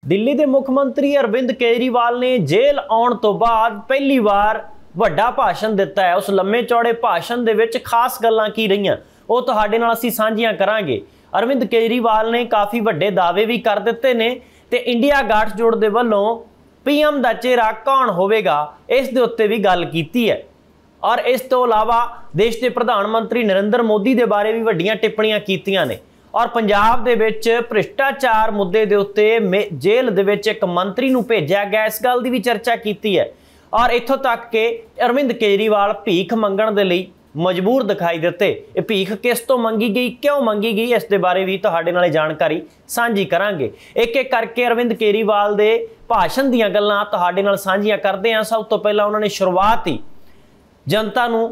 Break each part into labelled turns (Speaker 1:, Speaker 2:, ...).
Speaker 1: दिल्ली के मुख मंत्री अरविंद केजरीवाल ने जेल आउण तो बाद पहली बार वड्डा भाषण दिता है। उस लम्मे चौड़े भाषण दे विच खास गल्लां की रहीआं वो तुहाडे नाल असीं साझीआं करांगे। अरविंद केजरीवाल ने काफ़ी वड्डे दावे भी कर दिते ने ते इंडिया गठजोड़ दे वल्लों पीएम दा चेहरा कौन होवेगा इस दे उत्ते भी गल कीती है। और इस तो इलावा देश के प्रधानमंत्री नरेंद्र मोदी के बारे भी वड्डियां टिप्पणियां कीतियां ने। और पंजाब दे विच भ्रिष्टाचार मुद्दे दे उत्ते जेल दे विच एक मंत्री नूं भेजिया गया, इस गल की भी चर्चा की है। और इत्थों तक कि अरविंद केजरीवाल भीख मंगण दे लई मजबूर दिखाई दिते। ये भीख किस तो मंगी गई, क्यों मंगी गई, इस दे बारे भी तुहाडे नाल जानकारी साझी करांगे। एक एक करके अरविंद केजरीवाल दे भाषण दीयां गल्लां तुहाडे नाल साझीआं करदे हां। सब तो पहलां उन्होंने शुरुआत ही जनता नूं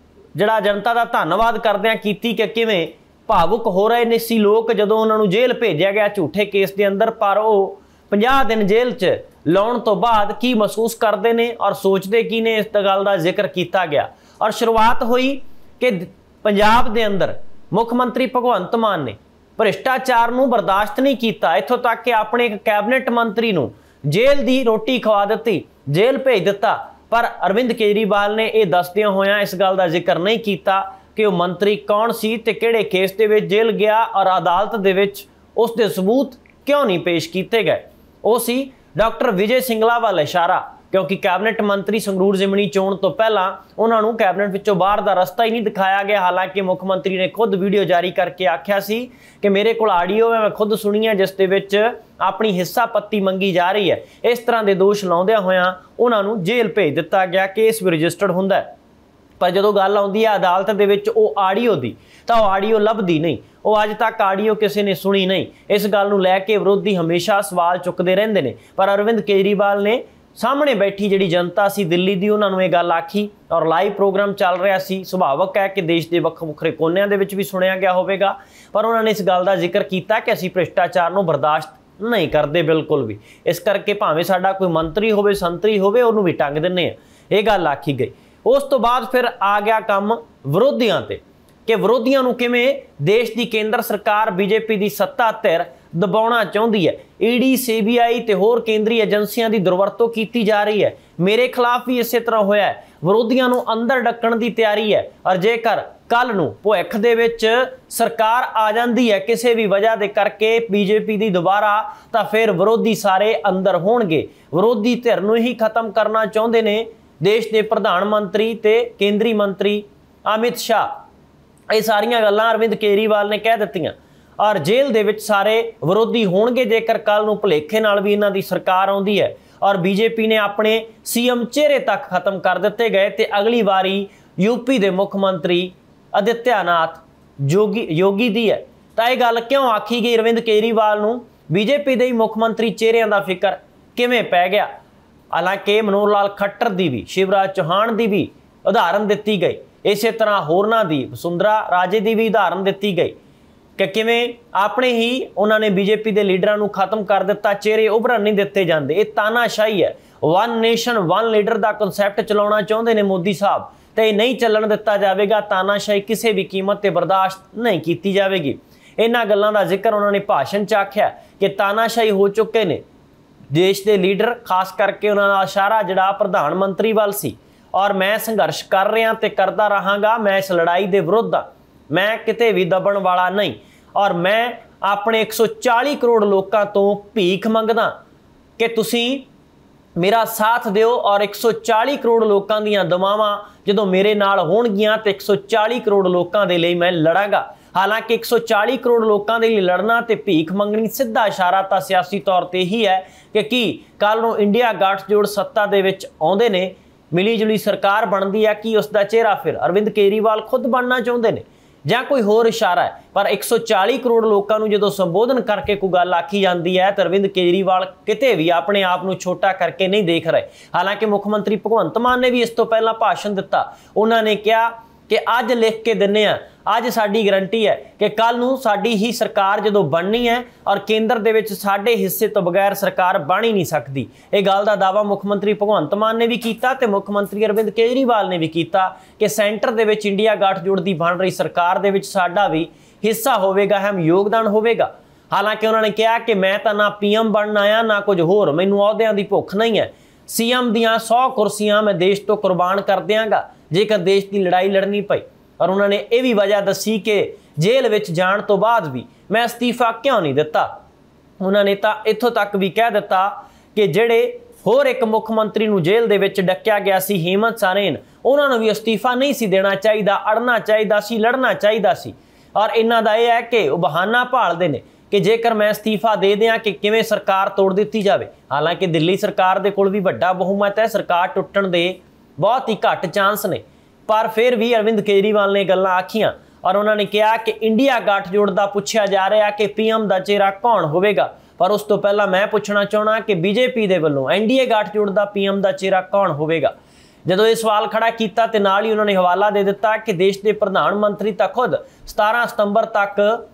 Speaker 1: जनता का धन्नवाद करदिआं कीती कि किवें भावुक हो रहे ने सी लोग जदों उन्होंने जेल भेजा गया झूठे केस के अंदर, पर वो 50 दिन जेल च लाउण तो बाद की महसूस करते हैं और सोचते की ने, इस गल का जिक्र किया गया। और शुरुआत हुई कि पंजाब के अंदर मुख मंत्री भगवंत मान ने भ्रिष्टाचार नूं बर्दाश्त नहीं किया, इत्थों तक कि अपने एक कैबिनेट मंत्री नूं जेल की रोटी खवा दी, जेल भेज दिता। पर अरविंद केजरीवाल ने यह दसदियां होयां इस गल का जिक्र नहीं किया कि वह मंत्री कौन सी ते किहड़े केस दे विच जेल गया और अदालत दे विच उसके सबूत क्यों नहीं पेश किए गए। वो सी डॉक्टर विजय सिंगला वाल इशारा, क्योंकि कैबिनेट मंत्री संगरूर जिमनी चोण तो पहला उन्होंने कैबिनेट विचों बाहर का रस्ता ही नहीं दिखाया गया। हालांकि मुख मंत्री ने खुद वीडियो जारी करके आख्या सी कि मेरे को आडियो मैं खुद सुनी है जिस दे विच अपनी हिस्सा पत्ती मंगी जा रही है। इस तरह के दोष लाउंदिआं होयां उन्होंने जेल भेज दिता गया, केस भी रजिस्टर्ड हुंदा है। पर जो गल आउंदी है अदालत दे विच वो आडियो की, तो आडियो लभदी नहीं, वो अज तक आडियो किसी ने सुनी नहीं। इस गल नूं लैके विरोधी हमेशा सवाल चुकते रहंदे ने। पर अरविंद केजरीवाल ने सामने बैठी जिहड़ी जनता सी दिल्ली की उन्होंने ये गल आखी और लाइव प्रोग्राम चल रहा सी। सुभावक है कि देश के वक् वक्खरे कोनियां दे विच भी सुनिया गया होवेगा, पर उन्होंने इस गल का जिक्र किया कि असीं भ्रिष्टाचार नूं बर्दाश्त नहीं करते बिल्कुल भी, इस करके भावें साडा कोई मंत्री होवे संतरी होवे उहनूं भी टंग दिंदे आ, ये गल आखी गई। उस तो बाद फिर आ गया काम विरोधियों ते कि विरोधियों नूं किवें देश की केंद्र सरकार बीजेपी की सत्ता धिर दबाउणा चाहुंदी है। ईडी सीबीआई ते होर केंद्रीय एजेंसियां की दुरवरतों की जा रही है। मेरे खिलाफ भी इस तरह होया है, विरोधियों नूं अंदर डक्कण की तैयारी है। और जेकर कल नूं भविख दे विच सरकार आ जाती है किसी भी वजह दे करके बीजेपी की दोबारा, तो फिर विरोधी सारे अंदर होणगे। विरोधी धिर नूं ही खत्म करना चाहुंदे ने देश के प्रधानमंत्री ते केंद्रीय मंत्री अमित शाह। ये सारियां गल्लां अरविंद केजरीवाल ने कह दित्तियां और जेल दे विच सारे विरोधी होणगे जेकर कल नूं भुलेखे नाल भी इन्हां दी सरकार आउंदी है। और बीजेपी ने अपने सीएम चेहरे तक खत्म कर दिते गए ते अगली बारी यूपी के मुख मंत्री आदित्यनाथ योगी दी है। तो यह गल क्यों आखी गई अरविंद केजरीवाल नूं बीजेपी के मुख मंत्री चेहरिਆਂ का फिक्र किवें पै गया। हालांकि मनोहर लाल खट्टर की भी, शिवराज चौहान की भी उदाहरण दी गई, इस तरह होरनां दी वसुंधरा राजे की भी उदाहरण दी गई कि किवें अपने ही उन्होंने बीजेपी के लीडरां नूं खत्म कर दिता, चेहरे उभरन नहीं दिते जाते। ये तानाशाही है। वन नेशन वन लीडर का कंसैप्ट चलाउणा चाहुंदे ने मोदी साहब, तो यह नहीं चलन दिता जाएगा। तानाशाही किसी भी कीमत पर बर्दाश्त नहीं की जाएगी। इन्हां गल्लां दा जिक्र उन्होंने भाषण च आख्या कि तानाशाही हो चुके ने देश के लीडर, खास करके उन्होंने इशारा जिहड़ा प्रधानमंत्री वाल सी। और मैं संघर्ष कर रहा तो करता रहांगा, मैं इस लड़ाई के विरुद्ध हाँ, मैं किते भी दबण वाला नहीं। और मैं अपने 140 करोड़ लोगों तो भीख मंगदा कि तुसी मेरा साथ दिओ और 140 करोड़ लोगों दी दुआवां जदों मेरे नाल होणगियां तो 140 करोड़ लोगों के लिए मैं लड़ांगा। हालांकि 140 करोड़ लोगों के लिए लड़ना तो भीख मंगनी सीधा इशारा तो सियासी तौर पर ही है कि कल नूं इंडिया गठजोड़ सत्ता दे विच आउंदे ने, मिली जुली सरकार बनती है कि उसका चेहरा फिर अरविंद केजरीवाल खुद बनना चाहते हैं ਜਾਂ कोई होर इशारा है। पर 140 करोड़ लोगों को जो संबोधन करके कोई गल आखी जाती है तो अरविंद केजरीवाल किते भी अपने आप को छोटा करके नहीं देख रहे। हालांकि मुख्यमंत्री भगवंत मान ने भी इस तो पहला भाषण दिता, उन्होंने कहा कि अज लिख के दिने आ, अज साडी गारंटी है कि कल नूं साडी ही सरकार जदों बननी है और केंद्र दे विच साडे हिस्से तो बगैर सरकार बन ही नहीं सकती। इह गल दा दावा मुख्यमंत्री भगवंत मान ने भी कीता ते मुख्यमंत्री अरविंद केजरीवाल ने भी कीता कि सेंटर दे विच इंडिया गठजोड़ दी बन रही सरकार दे विच साडा भी हिस्सा होवेगा, अहम योगदान होवेगा। हालांकि उन्होंने कहा कि मैं तो ना PM बनना आया ना कुछ होर, मैनू अहुदियां दी भुख नहीं है। CM दियां 100 कुर्सियां मैं देश तो कुर्बान कर देंगा जेकर देश की लड़ाई लड़नी पई। और उन्होंने ये भी वजह दसी कि जेल विच जाण तो बाद भी मैं अस्तीफा क्यों नहीं दिता। उन्होंने तो इत्थों तक भी कह दिता कि जिहड़े होर एक मुख मंत्री नूं जेल दे विच डक्या गया सी हेमंत सोरेन, उन्होंने भी अस्तीफा नहीं सी देना चाहिए, अड़ना चाहिए सी, लड़ना चाहिए सी। और इन्हां दा यह है कि वह बहाना भालदे ने कि जेकर मैं अस्तीफा दे दियां कि किवें सरकार तोड़ दी जाए। हालांकि दिल्ली सरकार दे कोल भी वड्डा बहुमत है, सरकार टुटण दे बहुत ही घट चांस ने, पर फिर भी अरविंद केजरीवाल ने गल्लां आखियां। और उन्होंने कहा कि इंडिया गठजोड़ का पूछा जा रहा कि PM का चेहरा कौन होगा, पर उस तो पहला मैं पूछना चाहना कि BJP के वलों NDA गठजोड़ का PM का चेहरा कौन होगा। जदों ये सवाल खड़ा किया तो नाल ही उन्होंने हवाला दे दिता कि देश के प्रधानमंत्री तो खुद 17 सितंबर तक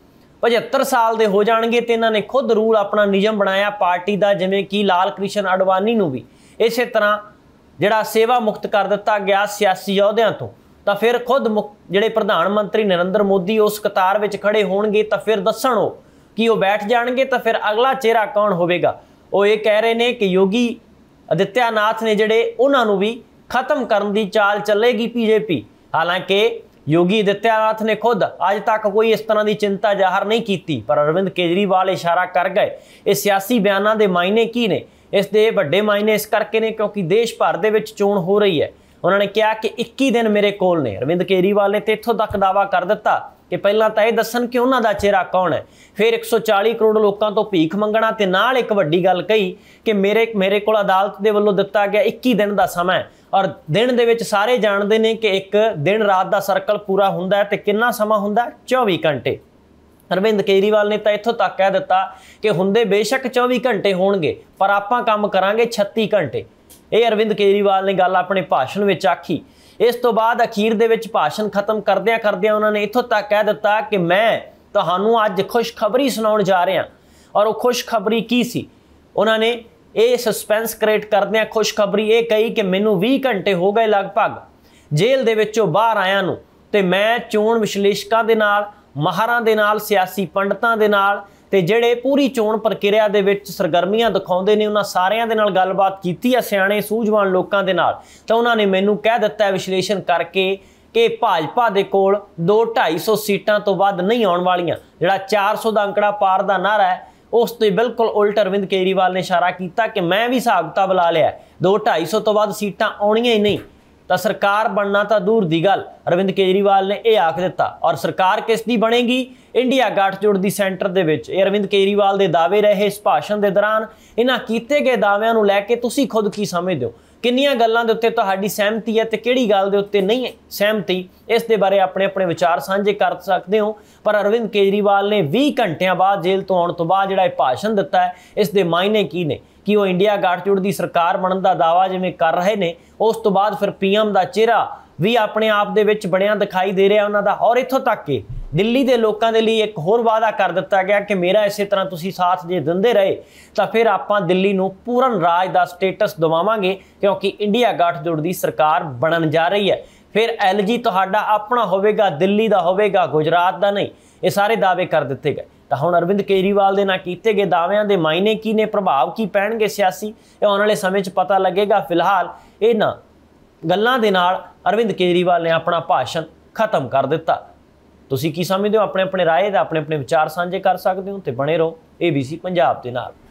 Speaker 1: 75 साल के हो जाएंगे, तो इन्होंने खुद रूल अपना नियम बनाया पार्टी का, जिमें कि लाल कृष्ण अडवाणी नूं भी इस तरह जिहड़ा सेवा मुक्त कर दिता गया सियासी अहुदियां तो फिर खुद जिहड़े प्रधानमंत्री नरेंद्र मोदी उस कतार में खड़े होणगे तो फिर दस्सण वो कि वो बैठ जाएंगे, तो फिर अगला चेहरा कौन होगा। वो ये कह रहे हैं कि योगी आदित्यनाथ ने जिहड़े उन्होंने भी खत्म करने की चाल चलेगी BJP। हालांकि योगी आदित्यनाथ ने खुद अज तक कोई इस तरह की चिंता जाहिर नहीं की, पर अरविंद केजरीवाल इशारा कर गए। इस सियासी बयानों के मायने की ने, इसके वड्डे मायने इस करके ने क्योंकि देश भर दे विच चोण हो रही है। उन्होंने कहा कि 21 दिन मेरे कोल ने। अरविंद केजरीवाल ने तो इत्थों तक दावा कर दिता कि पहला तो यह दसन कि उन्हों का चेहरा कौन है, फिर 140 करोड़ लोगों तो भीख मंगना, तो नाल एक वड्डी गल कही कि मेरे को अदालत के वलों दिता गया 21 दिन का समय। और दिन दे विच सारे जानते हैं कि एक दिन रात का सर्कल पूरा हुंदा है, तो कितना समा हुंदा है 24 घंटे। अरविंद केजरीवाल ने तो इत्थों तक कह दिता कि हुंदे बेशक 24 घंटे होणगे, पर आपां काम करांगे 36 घंटे। ये अरविंद केजरीवाल ने गल अपने भाषण में आखी। इस तो बाद अखीर दे विच भाषण खत्म करदियां उन्होंने इत्थों तक कह दिता कि मैं तुहानूं अज खुशखबरी सुनाउण जा रहा। और वो खुशखबरी की सी, उन्होंने ये सस्पेंस क्रिएट करदियां खुशखबरी ये कही कि मैनूं 20 घंटे हो गए लगभग जेल दे विचों बाहर आया नूं, ते मैं चोण विश्लेषकां दे नाल, माहरां दे नाल, सियासी पंडितां दे नाल, ते जिहड़े पूरी चोण प्रक्रिया दे विच सरगर्मियां दिखाउंदे ने, उन्हां सारियां दे नाल गलबात कीती है सियाणे सूझवान लोकां दे नाल। तो उन्होंने मैनूं कह दिता विश्लेषण करके कि भाजपा दे कोल 200-250 सीटां तो वध नहीं आउण वालीआं। जिहड़ा 400 का अंकड़ा पार का नारा है उस तो बिल्कुल उल्ट अरविंद केजरीवाल ने इशारा किया कि मैं भी हिसाब किताब ला लिया, 200-250 तो वध सीटां आउणियां ही नहीं, तो सरकार बनना तो दूर की गल। अरविंद केजरीवाल ने यह आख दिता। और सरकार किस दी बनेगी? इंडिया गठजोड़ की सेंटर दे विच। अरविंद केजरीवाल के दावे रहे इस भाषण के दौरान। इन्हां कीते गए दाव्यां नूं लैके तुसीं खुद की समझदे हो, किन्नियां गल्लां दे उत्ते तुहाडी सहमति है ते किहड़ी गल दे उत्ते नहीं है सहमति, इस दे बारे अपने अपने विचार साझे कर सकते हो। पर अरविंद केजरीवाल ने 20 घंटिया बाद जेल तो आउण तो बाद जिहड़ा भाषण दिता है, इस दे मायने की ने कि वो इंडिया गठजोड़ की सरकार बनने का दावा जिवें कर रहे हैं, उस तो बाद फिर PM का चेहरा भी अपने आप दे विच बणिया दिखाई दे रहा उन्हां दा। और इत्थों तक कि दिल्ली के लोगों के लिए एक होर वादा कर दिता गया कि मेरा इस तरह तुसीं साथ जे दिंदे रहे तो फिर आपां दिल्ली नूं पूर्ण राज का स्टेटस दवावांगे, क्योंकि इंडिया गठजोड़ की सरकार बनन जा रही है। फिर LG तुहाडा अपना होवेगा, दिल्ली का होवेगा, गुजरात का नहीं। ये सारे दावे कर दिते गए। तो हुण अरविंद केजरीवाल के ना कीते गए दाव्यां दे मायने की ने, प्रभाव की पैणगे सियासी, ये आने वाले समय पता लगेगा। फिलहाल इन्हां गल्लां दे नाल अरविंद केजरीवाल ने अपना भाषण खत्म कर दिता। तुसीं की समझदे हो? अपने अपने राय ते अपने अपने विचार साझे कर सकते हो। तो बने रहो ABC पंजाब दे नाल।